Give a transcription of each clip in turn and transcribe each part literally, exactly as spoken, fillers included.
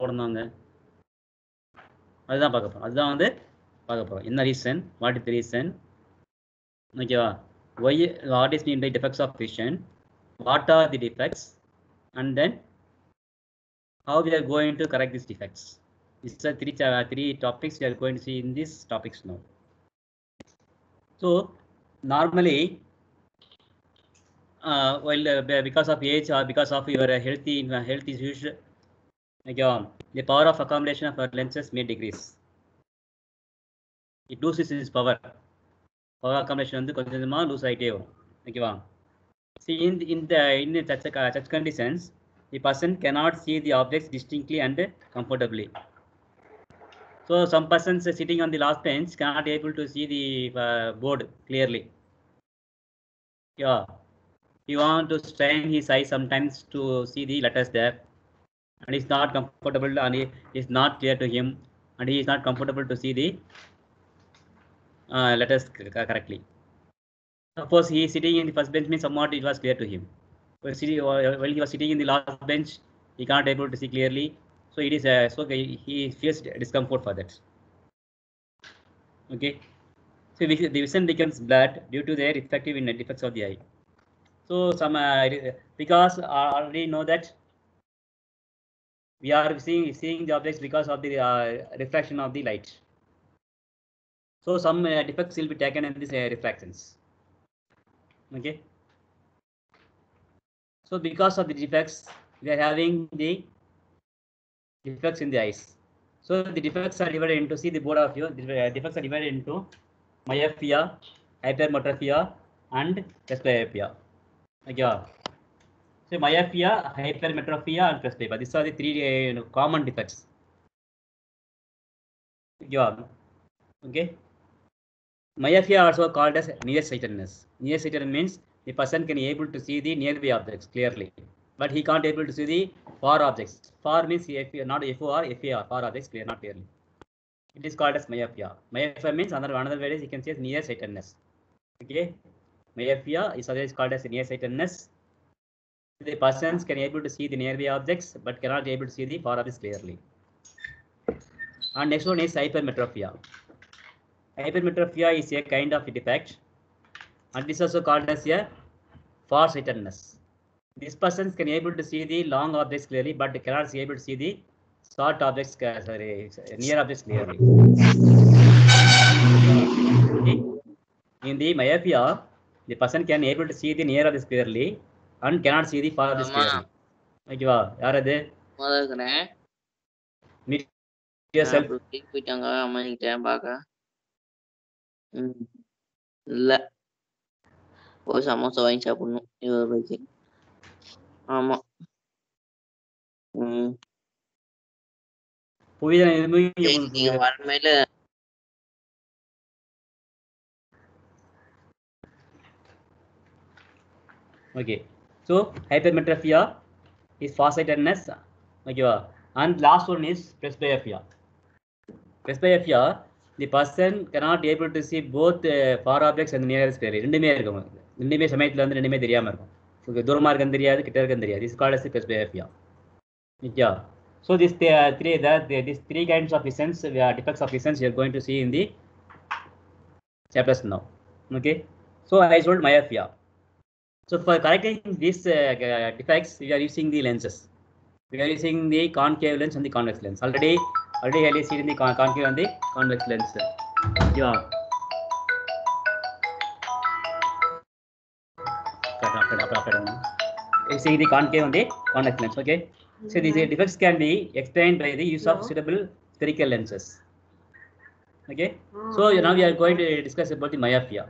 போடணுங்க அதுதான் பார்க்க போறோம் அதுதான் வந்து பார்க்க போறோம் என்ன reason what is the reason ஓகேவா why what is mean by defects of vision what are the defects and then how we are going to correct these defects. These are three uh, three topics we are going to see in these topics now. So normally uh, well uh, because of age or because of your uh, healthy uh, health issues okay, the power of accommodation of our lenses may decrease. It loses its power. Power accommodation வந்து கொஞ்சம் கொஞ்சமா loose ஆயிட்டே வரும் ஓகேவா. See in the, in the in such, uh, such conditions the person cannot see the objects distinctly and comfortably. So some persons sitting on the last bench cannot able to see the uh, board clearly. Yeah, he want to strain his eyes sometimes to see the letters there, and it's not comfortable and it is not clear to him, and he is not comfortable to see the uh, letters correctly. Suppose he is sitting in the first bench means somewhat it was clear to him. While he was sitting in the last bench, he can't able to see clearly. So it is uh, so he feels discomfort for that. Okay. So the vision becomes blurred due to their effective in defects of the eye. So some uh, because I already know that we are seeing seeing the objects because of the uh, refraction of the light. So some uh, defects will be taken in these uh, refractions. Okay. So because of the defects, we are having the defects in the eyes. So the defects are divided into, see the board of view, the defects are divided into myopia, hypermetropia and presbyopia. Okay. So myopia, hypermetropia and presbyopia. These are the three uh, common defects. Yeah. Okay. Myopia also called as nearsightedness. Nearsightedness means the person can able to see the nearby objects clearly, but he can't able to see the far objects. Far means not F O R, F A R, far objects clear, not clearly. It is called as myopia. Myopia means another another way is you can say nearsightedness. Okay, myopia is otherwise called as nearsightedness. The persons can able to see the nearby objects, but cannot able to see the far objects clearly. And next one is hypermetropia. Hypermetropia is a kind of defect, and this is also called as a farsightedness. These persons can able to see the long objects clearly, but they cannot be able to see the short objects, uh, sorry, near objects clearly. Okay. In the myopia, the person can able to see the near objects clearly and cannot see the far objects clearly. Okay, wow. Yaar adu? Madakane. Meet yourself. போயிட்டாங்க அம்மாக்கிட்ட பாக்க. ம் இல்ல போய் சமோசா வாங்கி சாப்பிடணும் இருபது ரூபாய்க்கு. ஆமா. ம் புரியுதா எதுவுமே நீங்க வரமையில okay. So hypermetropia is farsightedness. Okay, wow. And last one is presbyopia. Presbyopia, the person cannot able to see both uh, far objects and near objects clearly. ரெண்டுமே இருக்கும். ரெண்டுமே சமயத்துல வந்து ரெண்டுமே தெரியாம இருக்கும். So தூரமா இருக்கன்னு தெரியாது, கிட்ட இருக்கன்னு தெரியாது. This is called as presbyopia. Yeah. So this uh, three that these three kinds of visions, uh, defects of visions we are going to see in the chapters now. Okay. So I told myopia. So for correcting these uh, defects, we are using the lenses. We are using the concave lens and the convex lens. Already, already I seen the con concave and the convex lens. Yeah. You see the concave and the convex lens. Okay. So these defects can be explained by the use of suitable spherical lenses. Okay. So now we are going to discuss about the myopia.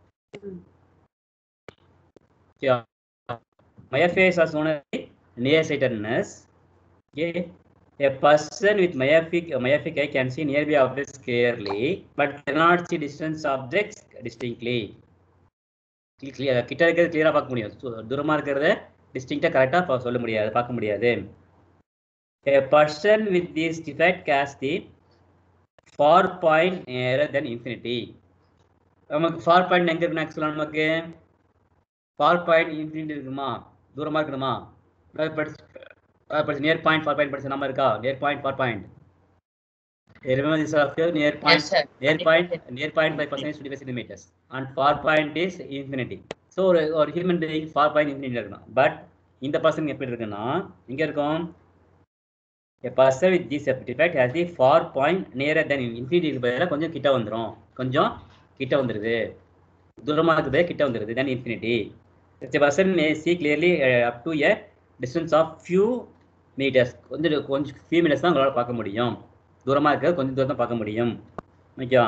Yeah. Myopia is also known as nearsightedness. Okay. A person with myopic myopic eye can see nearby objects clearly, but cannot see distance objects distinctly. Clear, கிட்ட இருக்கிறது கிளியரா பார்க்க முடியும். தூரமா இருக்கிறத டிஸ்டிங்க்டா கரெக்டா சொல்ல முடியாது, பார்க்க முடியாது. A person with this defect has the far point nearer than infinity. நமக்கு far point எங்க இருக்குன்னு ஆக்சுவலா நமக்கு far point infinity இருக்குமா, தூரமா இருக்கணுமா? near point, far point படிச்ச நம்ம இருக்கா? Near point, far point. You remember this of your near point, Yes, sir. near point, near point by percentage twenty-five centimeters, and far point is infinity. So ஒரு ஒரு human being far point infinity இருக்கணும். But இந்த person எப்படி இருக்குன்னா இங்க இருக்கும் a person with this defect has the far point nearer than infinity பதிலா கொஞ்சம் கிட்ட வந்துரும். கொஞ்சம் கிட்ட வந்துருது. தூரமா இருக்குது கிட்ட வந்துருது than infinity. Such a person may see clearly uh, up to a distance of few meters. கொஞ்சம் கொஞ்சம் few meters தான் உங்களால பார்க்க முடியும். தூரமா இருக்க கொஞ்சம் தூரம் தான் பார்க்க முடியும். ஓகேவா?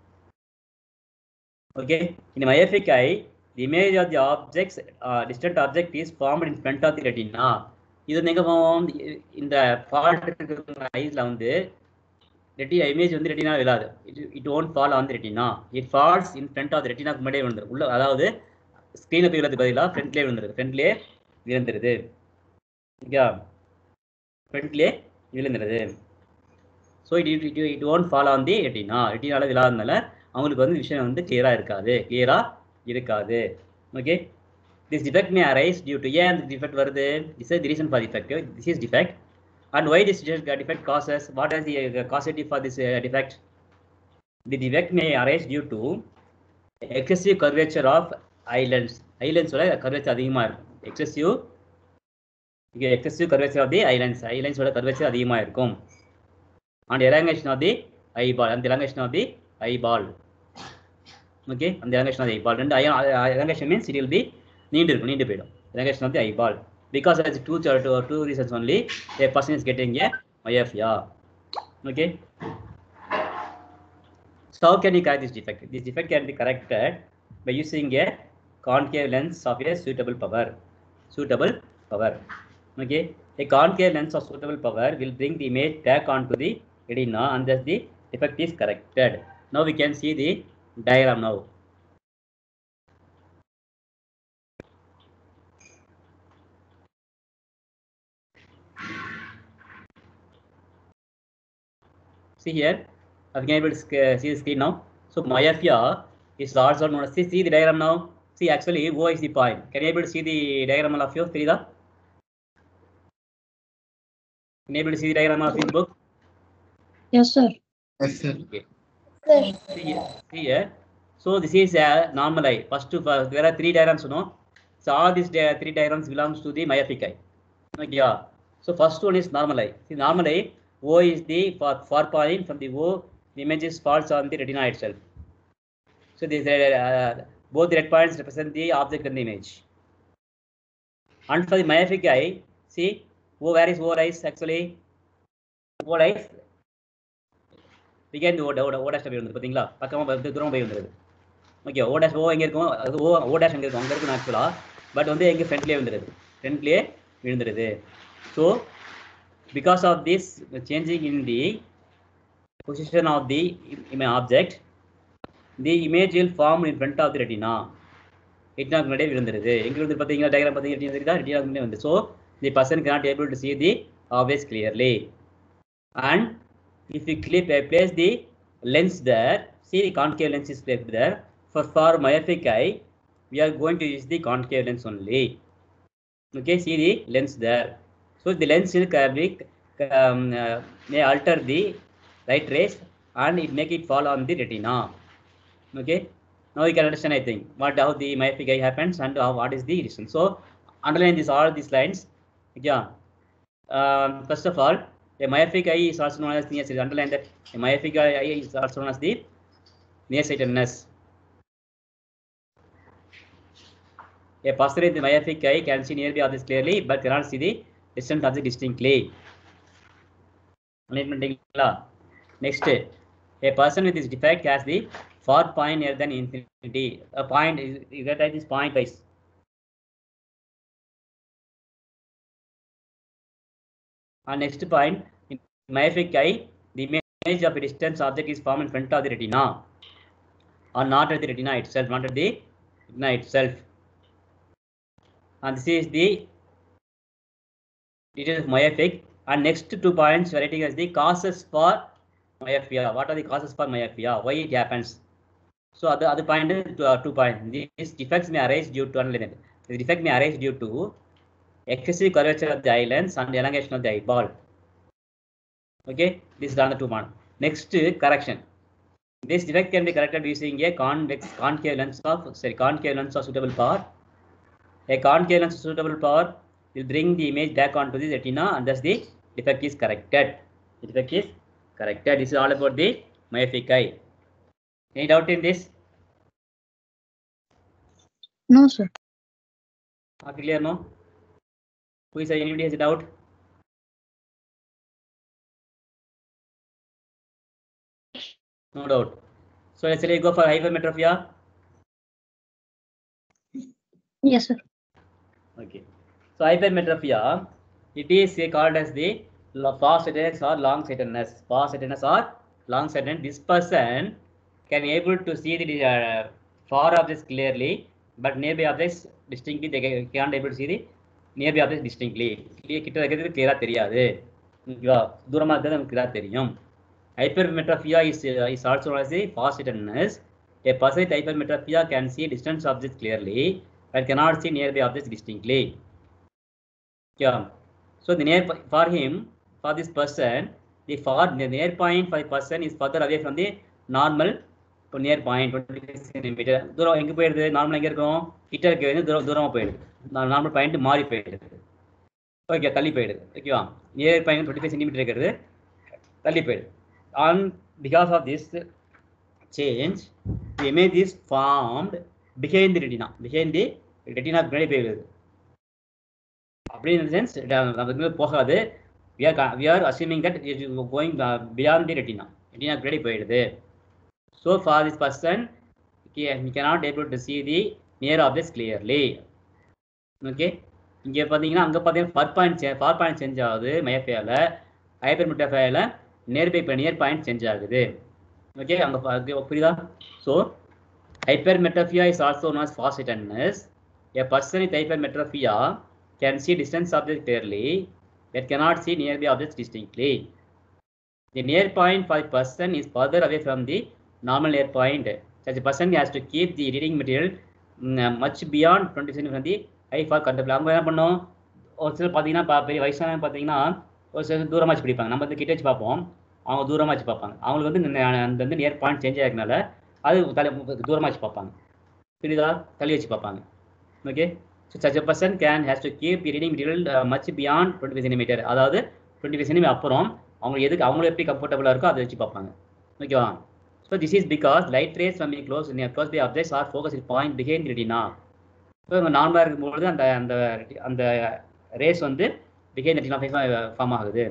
Okay. In myopic eye, the image of the objects, uh, distant object is formed in front of the retina. இது எங்க போவோம்? இந்த ஃபால்ட் இருக்கிற ஐஸ்ல வந்து ரெட்டினா இமேஜ் வந்து ரெட்டினா விழாது. It won't fall on the retina. It falls in front of the ரெட்டினாக்கு முன்னாடியே விழுந்துரும். உள்ள அதாவது ஸ்கிரீன்ல போய் விழுறது பதிலாக ஃப்ரண்ட்லேயே விழுந்துருது. ஃப்ரண்ட்லேயே விழுந்துருது. ஓகே, ஃப்ரண்ட்லேயே விழுந்துருது. So it it it won't fall on the retina. ரெட்டினால விழாதனால அவங்களுக்கு வந்து விஷயம் வந்து கிளியராக இருக்காது, கிளியராக இருக்காது. Okay, this defect may arise due to ஏன் அந்த டிஃபெக்ட் வருது? This is the reason for defect. This is defect. And why this defect causes? What is the uh, causative for this uh, defect? The defect may arise due to excessive curvature of eye lens. Eye lens oda curvature அதிகமா இருக்கும். Excessive இங்க excessive curvature of the eye lens. Eye lens oda curvature அதிகமா இருக்கும். And elongation of the eyeball. And elongation of the eyeball. Okay, and elongation of the eyeball. And elongation means it will be நீண்டு இருக்கும், நீண்டு போயிடும். Elongation of the eyeball. Because of two, two, two reasons only, a person is getting a myopia. Okay. So how can you correct this defect? This defect can be corrected by using a concave lens of a suitable power. Suitable power. Okay. A concave lens of suitable power will bring the image back onto the retina, and thus the defect is corrected. Now we can see the diagram now. See here, I can able to see the screen now. So myopia is also known as, see, see the diagram now. See, actually O is the point. Can you able to see the diagram of you, Frida? Can you able to see the diagram of this book? Yes, sir. Yes, sir. Okay. See here, see here. So this is a normal eye. First, to, uh, there are three diagrams, you know. So all these di three diagrams belongs to the myopic eye. Okay, yeah. So first one is normal eye. See, normal eye. O is the far, far point. From the O, the image is falls on the retina itself. So these uh, both the red points represent the object and the image. And for the myopic eye, see, O, where is O lies actually? O lies. Begin the O, O, O dash போய் வந்து பாத்தீங்களா? பக்கமா தூரம் போய் வந்துருது. Okay, O dash O எங்க இருக்கும்? அது O, O dash எங்க இருக்கும்? அங்க இருக்கு ஆக்சுவலா. பட் வந்து எங்க ஃப்ரண்ட்லயே வந்துருது. ஃப்ரண்ட்லயே விழுந்துருது. So because of this changing in the position of the object, the image will form in front of the retina. Retina முன்னாடியே விழுந்துருது. எங்க விழுந்து பாத்தீங்களா? டயகிராம் பாத்தீங்க retina retina முன்னாடியே வந்து. So the person cannot able to see the objects clearly. And if you clip uh, place the lens there, see the concave lens is placed there. For for myopic eye, we are going to use the concave lens only. Okay, see the lens there. So the lens will um, uh, may alter the light rays and it make it fall on the retina. Okay, now you can understand, I think, what how the myopic eye happens and how, what is the reason. So underline this all these lines. Yeah. Um, first of all, a myopic eye is also known as nearsighted. Underline that a myopic eye is also known as the nearsightedness. A person with the myopic eye can see nearby objects clearly, but cannot see the distant object distinctly. Next, a person with this defect has the far point nearer than infinity. A point is, you get at this point wise. And next point, in myopic eye, the image of a distant object is formed in front of the retina, or not at the retina itself, not at the retina itself. And this is the details of myopic. And next two points we are writing as the causes for myopia. What are the causes for myopia? Why it happens? So other other point is two, uh, two points. These defects may arise due to, the defect may arise due to excessive curvature of the eyelens and elongation of the eyeball. Okay, this is another two one. Next, correction. This defect can be corrected using a convex concave lens of sorry concave lens of suitable power. A concave lens of suitable power will bring the image back onto the retina, and thus the defect is corrected. The defect is corrected. This is all about the myopic eye. Any doubt in this? No, sir. Are clear? No. Who is anybody has a doubt? No doubt. So let's say go for hypermetropia. Yes, sir. Okay. So hypermetropia, it is called as the farsightedness or long-sightedness. Farsightedness or long-sightedness. This person can able to see the uh, far objects clearly, but nearby objects distinctly they can't able to see the nearby objects distinctly. கிட்ட இருக்கிறது கிளியரா தெரியாது. ஓகேவா? தூரமா இருக்கிறது நமக்கு கிளியரா தெரியும். Hypermetropia is uh, is also known as the farsightedness. A person with hypermetropia can see distant objects clearly, but cannot see nearby objects distinctly. Yeah. So the near for him, for this person, the far the near point for the person is further away from the normal to near point twenty-five centimeter. தூரம் எங்க போயிடுது? Normal எங்க இருக்கும்? கிட்ட இருக்கிறது தூரம் தூரமா போயிடுது. நார்மல் பாயிண்ட் மாறி போயிடுது. ஓகே, தள்ளி போயிடுது. ஓகேவா? நியர் பாயிண்ட் twenty-five centimeter இருக்கிறது தள்ளி போயிடுது. On because of this change, the image is formed behind the retina. Behind the retina பின்னாடி போயிடுது. அப்படி in the sense நமக்கு போகாது. We are we are assuming that it is going beyond the retina. Retina பின்னாடி போயிடுது. So for this person, he, he cannot able to see the near objects clearly. Okay. இங்க பாத்தீங்கன்னா அங்க பாத்தீங்கன்னா far point far point change ஆகுது மயோபியால. ஹைப்பர்மெட்ரோபியால nearby near point change ஆகுது. ஓகே, அங்க புரியுதா? So hypermetropia is also known as farsightedness. A person with hypermetropia can see distance objects clearly, but cannot see nearby objects distinctly. The near point for a person is further away from the normal near point. Such a person has to keep the reading material um, much beyond twenty centimeters from the eye for contemplation. அவங்க என்ன பண்ணோம்? ஒரு சிலர் பார்த்தீங்கன்னா பெரிய வயசான பார்த்தீங்கன்னா ஒரு சிலர் தூரமாக வச்சு பிடிப்பாங்க. நம்ம வந்து கிட்ட வச்சு பார்ப்போம், அவங்க தூரமாக வச்சு பார்ப்பாங்க. அவங்களுக்கு வந்து அந்த வந்து நியர் பாயிண்ட் சேஞ்ச் ஆகிறதுனால அது தலை தூரமாக வச்சு பார்ப்பாங்க. புரியுதா? தள்ளி வச்சு பார்ப்பாங்க. Okay. So such a person can has to keep reading material much beyond twenty five centimetre. அதாவது டுவெண்ட்டி ஃபைவ் சென்டிமீட்டர் அப்புறம் அவங்க எதுக்கு அவங்களுக்கு எப்படி கம்ஃபர்டபுளாக இருக்கோ அதை வச்சு பார்ப்பாங்க. ஓகேவா? So this is because light rays from close close by objects are focus point behind retina. So இவங்க நார்மலாக இருக்கும்பொழுது அந்த அந்த அந்த ரேஸ் வந்து பிஹைண்ட் ரெட்டினா ஃபார்ம் ஆகுது.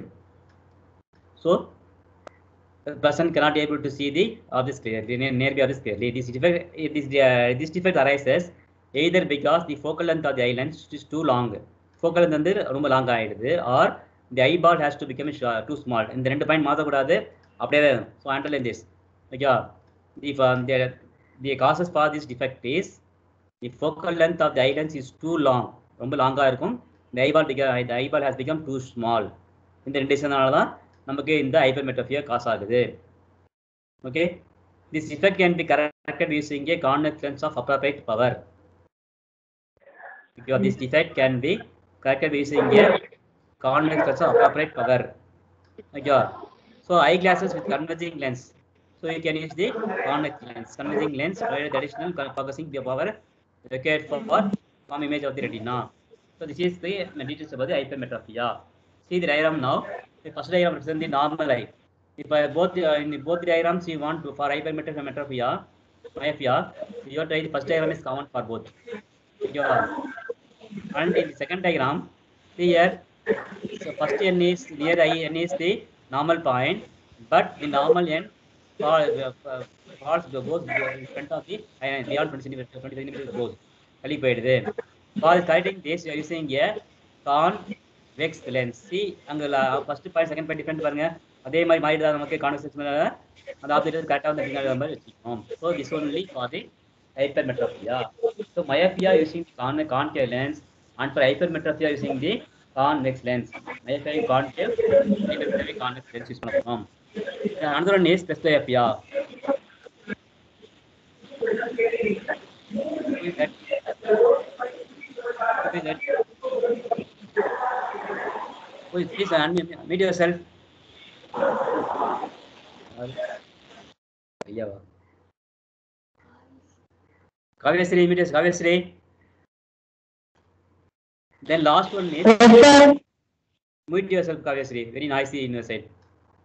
So the person cannot able to see the objects clearly, nearby objects clearly. This defect, this, uh, this defect arises either because the focal length of the eye lens is too long. Focal length வந்து ரொம்ப long ஆயிடுது, or the eyeball has to become too small. இந்த ரெண்டு point மாற்றக்கூடாது, அப்படியே. So underline this. Okay. If um, the the causes for this defect is the focal length of the eye lens is too long. ரொம்ப லாங்கா இருக்கும். The eyeball the eyeball has become too small. இந்த ரெண்டு ரீசனால தான் நமக்கு இந்த hypermetropia cause ஆகுது. Okay. This defect can be corrected using a convex lens of appropriate power. Okay. This defect can be corrected using a convex lens of appropriate power. Okay. So eyeglasses with converging lens. So you can use the convex lens. Converging lens provides additional focusing power required for form image of the retina. So this is the details about the hypermetropia. See the diagram now. The first diagram represents the normal eye. If I both uh, in the both diagrams you want to for hypermetropia, myopia, your the first diagram is common for both. Yeah. And in the second diagram, see here, so first n is near eye, n is the normal point, but the normal n falls uh, falls goes in front of the eye beyond twenty centimeters, twenty centimeters goes. Kali poidudhu. For correcting this, you are using a convex lens. See, அங்க first point second point different பாருங்க. அதே மாதிரி மாறிடுதா நமக்கு convex lens மேல அந்த object கரெக்ட்டா வந்து பின்னாடி வர மாதிரி வெச்சிட்டோம். So this only for the hypermetropia. So myopia using the concave lens, and for hypermetropia using the convex lens. Myopia concave, hypermetropia convex lens use பண்ணோம். Another one is presbyopia. That, that Please, please unmute mute yourself. ஐயா Kavyasri, mute yourself. Kavyasri. Then last one is mute yourself, Kavyasri. Very noisy in your side.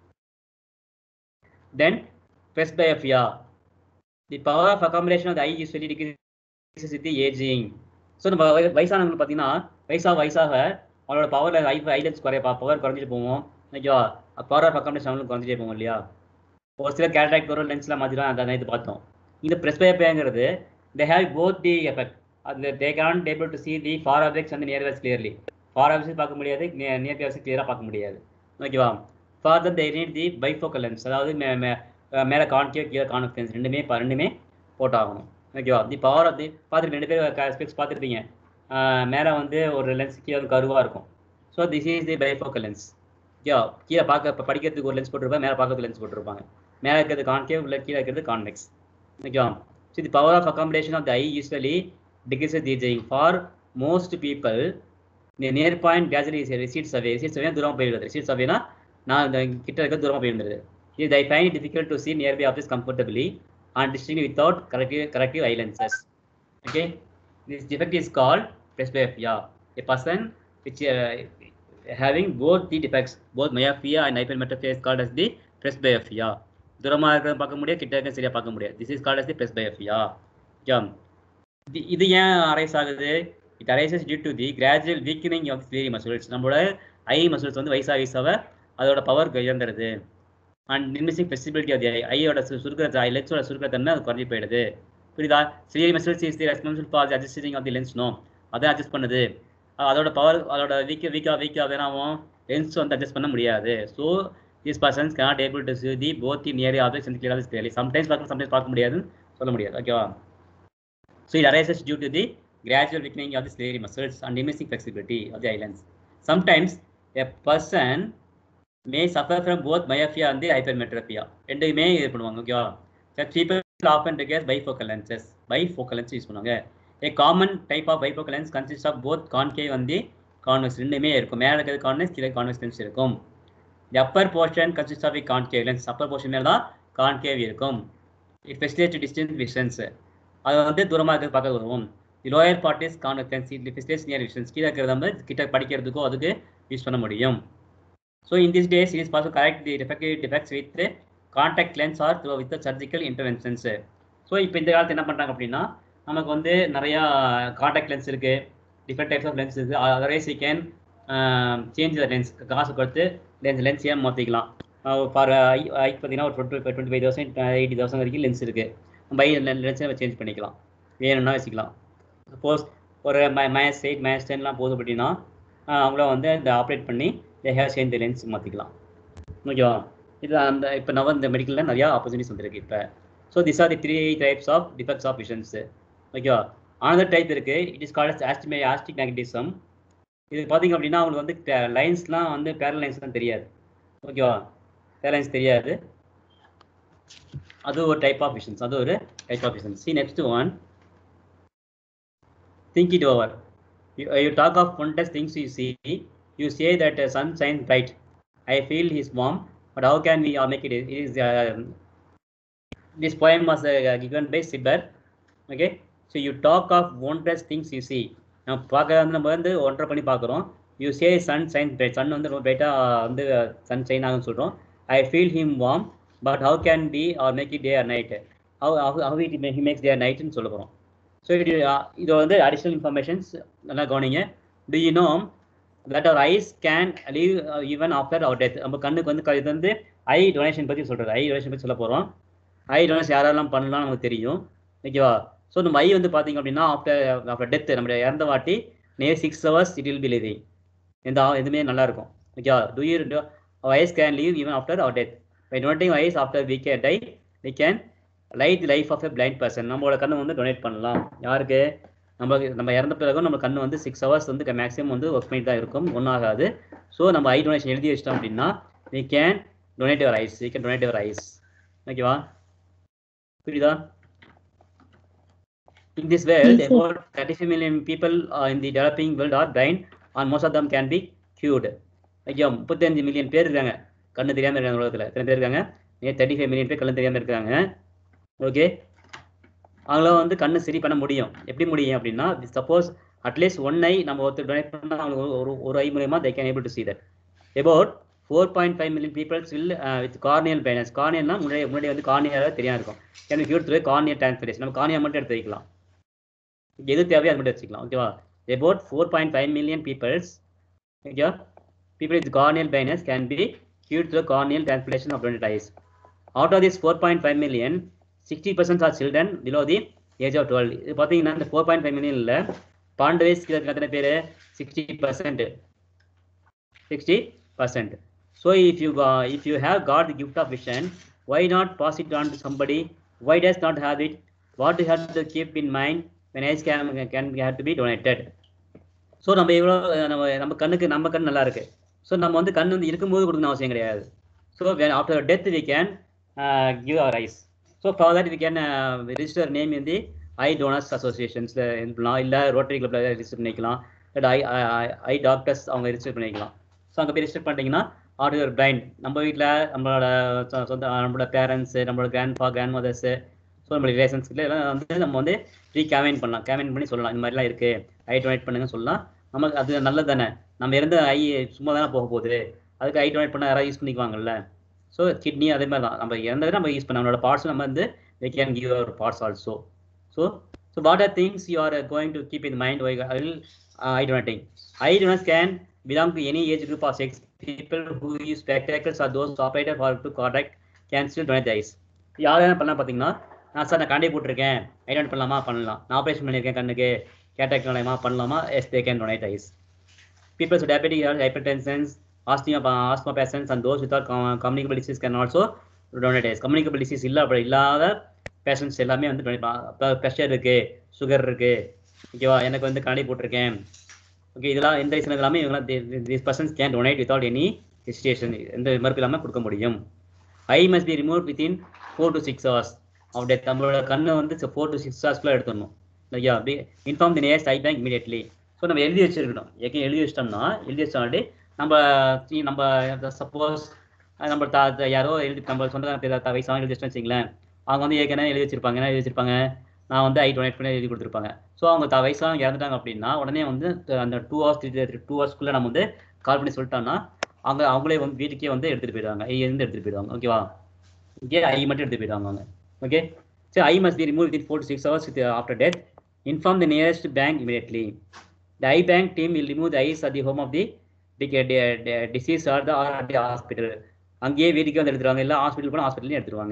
Then presbyopia. The power of accommodation of the eye usually decreases with the aging. So நம்ம வயசானவங்க பார்த்தீங்கன்னா வயசா வயசாக அவங்களோட பவர்ல ஐ islands குறைய power குறைஞ்சிட்டு போவோம். ஓகேவா பவர் ஆஃப் அக்காமடேஷன் அவங்களுக்கு குறைஞ்சிட்டே போவோம் இல்லையா. ஒரு சில கேட்ராக்ட் வரும் லென்ஸ்லாம் மாற்றிலாம் அதை இது பார்த்தோம். இந்த presbyopia they have both the effect. They can't able to see the far objects and the near objects clearly. Far objects பார்க்க முடியாது, near objects clear பார்க்க முடியாது. ஓகேவா further they need the bifocal lens. அதாவது மேலே கான்கேவ் கீழே convex lens ரெண்டுமே ரெண்டுமே போட்டாகணும். ஓகேவா தி பவர் ஆஃப் தி பார்த்துட்டு ரெண்டு பேர் ஸ்பெக்ஸ் பார்த்துருப்பீங்க. மேலே வந்து ஒரு லென்ஸ் கீழே வந்து கருவாக இருக்கும். So this is the bifocal lens. ஓகேவா கீழே பார்க்க இப்போ படிக்கிறதுக்கு ஒரு லென்ஸ் போட்டிருப்பாங்க, மேலே பார்க்கறதுக்கு லென்ஸ் போட்டிருப்பாங்க. மேலே இருக்கிறது கான்கேவ் இல்லை கீழே இருக்கிறது கான்வெக்ஸ். ஓகேவா so the power of accommodation of the eye usually decreases the aging. For most people the near point gradually recedes away. Recedes away தூரம் போயிடுது. recedes away னா நான் இந்த கிட்ட இருக்க தூரம் போயிடுது. They find it difficult to see nearby objects comfortably and distinguish without corrective corrective eye lenses. Okay, this defect is called presbyopia. A person which uh, having both the defects, both myopia and hypermetropia, is called as the presbyopia. தூரமா இருக்கிறத பார்க்க முடியாது, கிட்ட இருக்க சரியா பார்க்க முடியாது. This is called as the presbyopia. Yeah. இது ஏன் அரைஸ் ஆகுது? It arises due to the gradual weakening of ciliary muscles. நம்மளோட ஐ மசில்ஸ் வந்து வயசாக வயசாக அதோட பவர் இழந்துடுது. And diminishing flexibility of the eye ஐயோட சுருக்கிற ஐ லென்ஸோட சுருக்கிற தன்மை அது குறைஞ்சி போயிடுது. புரியுதா? Ciliary muscles is the responsible for adjusting of the lens. No, அதை அட்ஜஸ்ட் பண்ணுது. அதோட பவர் அதோட வீக்க வீக்கா வீக்கா வேணாவும் லென்ஸ் வந்து அட்ஜஸ்ட் பண்ண முடியாது. So this persons cannot able to see the both the near objects and the clear objects clearly. Sometimes பார்க்க சம்டைம்ஸ் பார்க்க முடியாதுன்னு சொல்ல முடியாது. ஓகேவா? So it arises due to the gradual weakening of the ciliary muscles and diminishing flexibility of the eye lens. Sometimes a person may suffer from both myopia and the hypermetropia. ரெண்டுமே இது பண்ணுவாங்க. ஓகேவா? Such people often require bifocal lenses. Bifocal lens use பண்ணுவாங்க. A common type of bifocal lens consists of both concave and the convex. ரெண்டுமே இருக்கும். மேலே இருக்கிறது convex, கீழே கான்வெக்ஸ் லென்ஸ் இருக்கும். The upper portion consists of a concave lens. upper portion மேல தான் concave இருக்கும். It facilitates distant visions. அது வந்து தூரமாக இருக்கிறது பார்க்க வருவோம். The lower part is convex lens. It facilitates near visions. கீழே இருக்கிறத வந்து கிட்ட படிக்கிறதுக்கோ அதுக்கு யூஸ் பண்ண முடியும். So in this days it is possible correct the defective defects with contact lens or through with surgical interventions. So இப்போ இந்த காலத்தில் என்ன பண்ணுறாங்க அப்படின்னா நமக்கு வந்து நிறையா கான்டாக்ட் லென்ஸ் இருக்குது, டிஃப்ரெண்ட் டைப்ஸ் ஆஃப் லென்ஸ் இருக்குது. Otherwise you can change the lens. காசு கொடுத்து லென்ஸ் லென்ஸ் ஏன் மாற்றிக்கலாம். ஃபார் ஐ ஐக்கு பார்த்தீங்கன்னா ஒரு twenty twenty five thousand eighty thousand வரைக்கும் லென்ஸ் இருக்குது. பை லென்ஸை சேஞ்ச் பண்ணிக்கலாம், வேணும்னா வச்சுக்கலாம். சப்போஸ் ஒரு மை மைனஸ் எயிட் மைனஸ் டென்லாம் போதும் அப்படின்னா அவங்கள வந்து இந்த ஆப்ரேட் பண்ணி ஹேர் சேஞ்ச் லென்ஸ் மாற்றிக்கலாம். ஓகேவா? இது அந்த இப்போ நான் இந்த மெடிக்கலில் நிறையா ஆப்பர்ச்சுனிட்டிஸ் வந்துருக்கு இப்போ. So this are the three types of defects of visions. ஓகேவா? அனதர் டைப் இருக்குது. இட் இஸ் கால்ட் ஆஸ்டிமே ஆஸ்டிக் மேக்னட்டிசம். இது பார்த்தீங்க அப்படின்னா அவங்களுக்கு வந்து லைன்ஸ்லாம் வந்து பேரல் லைன்ஸ்லாம் தெரியாது. ஓகேவா? பேரல் லைன்ஸ் தெரியாது. அது ஒரு டைப் ஆஃப் விஷன்ஸ். அது ஒரு type of visions. See next one. Think it over. You, you talk of countless things you see. You say that uh, sun shines bright. I feel his warm. But how can we uh, make it? It is uh, this poem was uh, given by Sibber. Okay. So you talk of countless things you see. Now பார்க்க நம்ம வந்து ஒன்றரை பண்ணி பார்க்குறோம். You say sun shines bright. Sun வந்து ரொம்ப பிரைட்டாக வந்து sun shine ஆகுன்னு சொல்கிறோம். I feel him warm. But how can be or make it day or night? How how, how it, he makes day or night ன்னு சொல்ல போகிறோம். So இது இது வந்து அடிஷ்னல் இன்ஃபர்மேஷன்ஸ் நல்லா கவனிங்க. Do you know that our eyes can live even after our death. நம்ம கண்ணுக்கு வந்து இது வந்து ஐ டொனேஷன் பற்றி சொல்கிறது. ஐ டொனேஷன் பற்றி சொல்ல போகிறோம். ஐ டொனேஷன் யாரெல்லாம் பண்ணலாம் நமக்கு தெரியும். ஓகேவா? ஸோ நம்ம ஐ வந்து பார்த்திங்க அப்படின்னா ஆஃப்டர் ஆஃப்டர் டெத் நம்மளுடைய இறந்த வாட்டி நே six hours it will be living. எந்த எதுவுமே நல்லாயிருக்கும். ஓகேவா? Do you our eyes can live even after our death. By donating eyes after we can die we can light life of a blind person. நம்மளோட கண்ணை வந்து donate பண்ணலாம். யாருக்கு? நம்ம நம்ம இறந்த பிறகும் நம்ம கண்ணு வந்து சிக்ஸ் ஹவர்ஸ் வந்து மேக்ஸிமம் வந்து ஒர்க் பண்ணிட்டு தான் இருக்கும், ஒன்றும் ஆகாது. ஸோ நம்ம ஐ டொனேஷன் எழுதி வச்சிட்டோம் அப்படின்னா we can donate your eyes. We can donate your eyes. ஓகேவா? புரியுதா? In this world, about thirty-five million people uh, in the developing world are blind, and most of them can be cured. ஐயோ முப்பத்தஞ்சு million பேர் இருக்காங்க கண்ணு தெரியாமல் இருக்காங்க உலகத்தில். எத்தனை பேர் இருக்காங்க? தேர்ட்டி ஃபைவ் மில்லியன் பேர் கண்ணு தெரியாமல் இருக்காங்க. ஓகே, அவங்கள வந்து கண்ணு சரி பண்ண முடியும். எப்படி முடியும் அப்படின்னா, சப்போஸ் அட்லீஸ்ட் ஒன் ஐ நம்ம ஒருத்தர் டொனேட் பண்ணால் அவங்களுக்கு ஒரு ஒரு ஐ மூலயமா they can able to see that. about four point five million people will uh, with corneal blindness. cornealனா முன்னாடி முன்னாடி வந்து கார்னியால தெரியாம இருக்கும். can be cured through corneal transplantation. நம்ம கார்னியா மட்டும் எடுத்து வைக்கலாம், எது தேவையோ அது மட்டும் வச்சுக்கலாம். ஓகேவா? about four point five million peoples, okay, people with corneal blindness can be cured through corneal transplantation of donated eyes. out of this four point five million, sixty percent are children below the age of twelve. இது பாத்தீங்கன்னா இந்த four point five million இல்ல பன்னெண்டு வயசுக்கு இருக்கிற எத்தனை பேரு? sixty percent. sixty percent. So if you uh, if you have got the gift of vision, why not pass it on to somebody? Why does not have it? What you have to keep in mind when eyes can can have to be donated? So நம்ம எவ்வளோ நம்ம நம்ம கண்ணுக்கு நம்ம கண் நல்லா இருக்கு. So நம்ம வந்து கண் வந்து இருக்கும்போது கொடுக்கணும் அவசியம் கிடையாது. So after death we can give our eyes. So for that we can register name in the eye donors அசோசியேஷன்ஸில் இருக்கலாம், இல்லை ரோட்டரி கிளப்பில் ரிஜிஸ்டர் பண்ணிக்கலாம், இல்லை ஐ ஐ டாக்டர்ஸ் அவங்க ரிஜிஸ்டர் பண்ணிக்கலாம். ஸோ அங்கே போய் ரிஜிஸ்டர் பண்ணிட்டீங்கன்னா ஆர் யுவர் பிளைண்ட், நம்ம வீட்டில் நம்மளோட சொந்த நம்மளோட பேரண்ட்ஸு, நம்மளோட கிராண்ட் ஃபா கிராண்ட் மதர்ஸு, ஸோ நம்ம ரிலேஷன்ஸ்கிட்ட எல்லாம் வந்து நம்ம வந்து ரீ கேமெயின் பண்ணலாம், கேமெயின் பண்ணி சொல்லலாம் இந்த மாதிரிலாம் இருக்குது, ஐ டொனேட் பண்ணுங்கன்னு சொல்லலாம். நமக்கு அது நல்லது தானே, நம்ம இருந்த ஐ சும்மா தானே போக போகுது, அதுக்கு ஐ டொனேட் பண்ண யாராவது யூஸ் பண்ணிக்குவாங்கல்ல. ஸோ கிட்னி அதே மாதிரி தான், நம்ம இறந்ததை நம்ம யூஸ் பண்ண நம்மளோட பார்ட்ஸ் நம்ம வந்து we can give our parts also. So so what are things you are going to keep in mind while uh, eye donating? Eye donors can belong to any age group of sex. People who use spectacles or those operated for to contact can still donate the eyes. யார் என்ன பண்ணலாம் பார்த்தீங்கன்னா, நான் sir நான் கண்டே போட்டிருக்கேன், ஐ donate பண்ணலாமா? பண்ணலாம். நான் ஆப்ரேஷன் பண்ணியிருக்கேன் கண்ணுக்கு, கேட்டாக்ட் பண்ணலாமா? பண்ணலாமா? Yes they can donate eyes. People with diabetic or hypertension, asthma, asthma patients and those without communicable disease can also donate eyes. communicable disease இல்ல அப்படி இல்லாத பேஷண்ட்ஸ் எல்லாமே வந்து டொனேட் பண்ணலாம். ப்ரெஷர் இருக்கு, சுகர் இருக்கு, ஓகேவா, எனக்கு வந்து கண்ணாடி போட்டிருக்கேன், ஓகே, இதெல்லாம் எந்த ரீசன் எல்லாமே இவங்களாம் these persons can donate without any hesitation. எந்த மறுப்பு இல்லாமல் கொடுக்க முடியும். ஐ must be removed within four to six hours of death. நம்மளோட கண்ணை வந்து ஃபோர் டு சிக்ஸ் ஹவர்ஸ்க்குள்ள எடுத்துடணும். இல்லையா? Inform the nearest eye bank immediately. So நம்ம எழுதி வச்சிருக்கணும். ஏற்கனவே எழுதி வச்சிட்டோம்னா எழுதி வச்சாலே நம்ம நம்ம சப்போஸ் நம்ம தா யாரோ எழுதி நம்ம சொந்த வயசாக எழுதி வச்சுட்டு வச்சிங்களேன், அவங்க வந்து ஏற்கனவே எழுதி வச்சிருப்பாங்க. என்ன எழுதி வச்சிருப்பாங்க? நான் வந்து ஐ டொனேட் பண்ணி எழுதி கொடுத்துருப்பாங்க. ஸோ அவங்க த வயசாக இறந்துட்டாங்க அப்படின்னா உடனே வந்து அந்த டூ ஹவர்ஸ் த்ரீ டூ ஹவர்ஸ்க்குள்ளே நம்ம வந்து கால் பண்ணி சொல்லிட்டோம்னா அவங்க அவங்களே வந்து வீட்டுக்கே வந்து எடுத்துகிட்டு போயிடுவாங்க, ஐ இருந்து எடுத்துகிட்டு போயிடுவாங்க. ஓகேவா? ஓகே, ஐ மட்டும் எடுத்துகிட்டு போயிடுவாங்க அவங்க. Okay, so eye must be remove with four to six hours after death. Inform the nearest bank immediately. The eye bank team will remove the eyes at the home of the deceased or the hospital. அங்கேயே வீட்டுக்கே வந்து எடுத்துருவாங்க, இல்லை hospital போனால் ஹாஸ்பிட்டலையும் எடுத்துருவாங்க.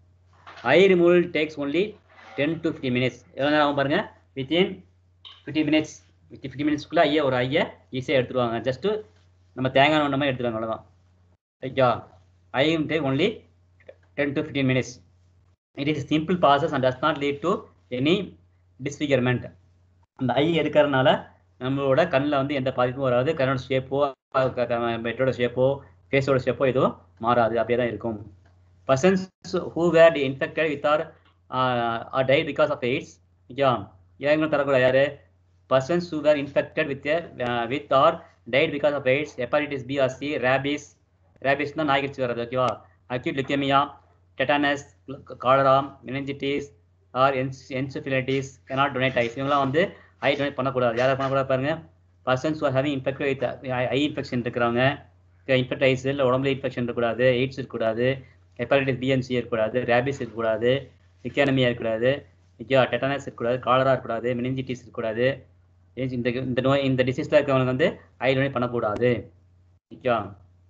Eye removal takes only ten to fifty minutes. எவ்வளோ நேரம் ஆகும் பாருங்கள், within fifty minutes with fifty மினிட்ஸ்க்குள்ளே ஐயா ஒரு ஐயை ஈஸியாக எடுத்துருவாங்க. ஜஸ்ட்டு நம்ம தேங்காய் ஒன்ற மாதிரி எடுத்துருவாங்க, அவ்வளோதான். ஐயா eye take only ten to fifteen minutes. It is simple process and does not lead to any disfigurement. அந்த ஐ எடுக்கிறதுனால நம்மளோட கண்ணில் வந்து எந்த பாதிப்பும் வராது. கண்ணோட ஷேப்போ பெட்டோட ஷேப்போ ஃபேஸோட ஷேப்போ எதுவும் மாறாது, அப்படியே தான் இருக்கும். Persons who were infected with or or die because of AIDS. ஓகேவா? ஏங்களும் தரக்கூடாது. யார்? Persons who were infected with with or died because of AIDS, hepatitis B or C, rabies, rabies தான் நாய் கடிச்சு வர்றது. ஓகேவா? Acute leukaemia, tetanus, cholera, meningitis or encephalitis cannot donate eyes. இவங்களாம் வந்து ஐ டொனேட் பண்ணக்கூடாது. யாரை பண்ணக்கூடாது பாருங்க, persons are having infected with eye infection இருக்கிறவங்க, இன்ஃபெக்ட் ஐஸ் இல்லை உடம்புல இன்ஃபெக்ஷன் இருக்கக்கூடாது, எய்ட்ஸ் இருக்கக்கூடாது, ஹெப்பாட்டிஸ் பிஎன்சி இருக்கக்கூடாது, ரேபிஸ் இருக்கக்கூடாது, லிக்கேனமியா இருக்கக்கூடாது, ஓகே, டெட்டானஸ் இருக்கக்கூடாது, காலரா இருக்கக்கூடாது, மெனிஞ்சிட்டிஸ் இருக்கக்கூடாது. இந்த இந்த நோய் இந்த டிசீஸில் இருக்கிறவங்க வந்து ஐ டொனேட் பண்ணக்கூடாது. Okay.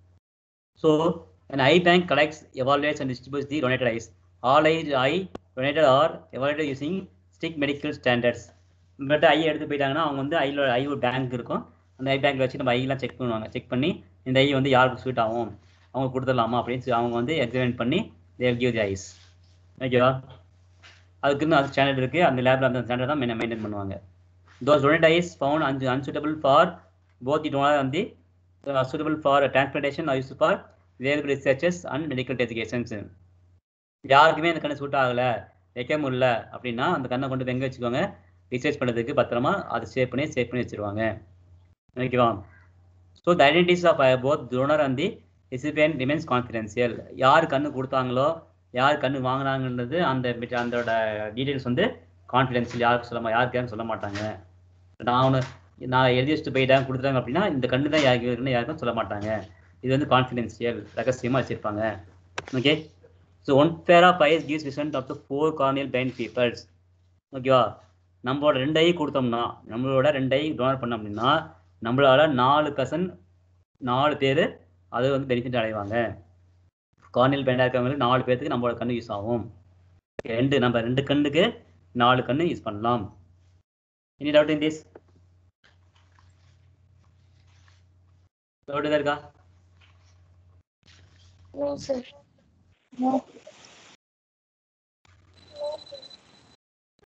So an eye bank collects, evaluates and distributes the donated eyes. All eyes eye donated are evaluated using strict medical standards. But eye எடுத்து போயிட்டாங்கன்னா அவங்க வந்து ஐயில் ஐ ஒரு பேங்க் இருக்கும், அந்த ஐ பேங்க்கில் வச்சு நம்ம ஐயெல்லாம் செக் பண்ணுவாங்க. செக் பண்ணி இந்த ஐ வந்து யாருக்கு சூட் ஆகும், அவங்க கொடுத்துடலாமா அப்படின்னு அவங்க வந்து எக்ஸாமின் பண்ணி they will give the eyes. ஓகேவா? அதுக்குன்னு அது ஸ்டாண்டர்ட் இருக்குது, அந்த லேபில் அந்த ஸ்டாண்டர்ட் தான் மெயின்டைன் பண்ணுவாங்க. those donated eyes found unsuitable for both the donor and the uh, suitable for transplantation or used for variable researches and medical educations. யாருக்குமே அந்த கண்ணை சூட் ஆகலை, வைக்க முடியல அப்படின்னா அந்த கண்ணை கொண்டு எங்கே வச்சுக்கோங்க, ரிசர்ச் பண்ணுறதுக்கு பத்திரமா அதை சேவ் பண்ணி சேவ் பண்ணி வச்சுருவாங்க. ஓகேவா? So the identities of both donor and the recipient remains confidential. யார் கண்ணு கொடுத்தாங்களோ யார் கண்ணு வாங்கினாங்கன்றது அந்த அதோட டீட்டெயில்ஸ் வந்து கான்ஃபிடென்ஷியல், யாருக்கு சொல்ல யாருக்கான்னு சொல்ல மாட்டாங்க. நான் ஒன்று நான் எழுதி வச்சுட்டு போயிட்டேன் கொடுத்துட்டாங்க அப்படின்னா இந்த கண்ணு தான் யாருக்கு இருக்குன்னு யாருக்கும் சொல்ல மாட்டாங்க. இது வந்து கான்ஃபிடென்ஷியல், ரகசியமாக வச்சுருப்பாங்க. Okay. So one pair of eyes gives vision up to four corneal blind peoples. ஓகேவா? நம்மளோட ரெண்டு ஐ கொடுத்தோம்னா, நம்மளோட ரெண்டு ஐ டோனர் பண்ணோம் அப்படின்னா நம்மளால நாலு கசன் நாலு பேர் அது வந்து பெனிஃபிட் அடைவாங்க. கார்னியல் பிளைண்டாக இருக்கிறவங்களுக்கு நாலு பேருக்கு நம்மளோட கண்ணு யூஸ் ஆகும். ரெண்டு நம்ம ரெண்டு கண்ணுக்கு நாலு கண்ணு யூஸ் பண்ணலாம். Any doubt in this? Doubt இருக்கா? No, sir. No.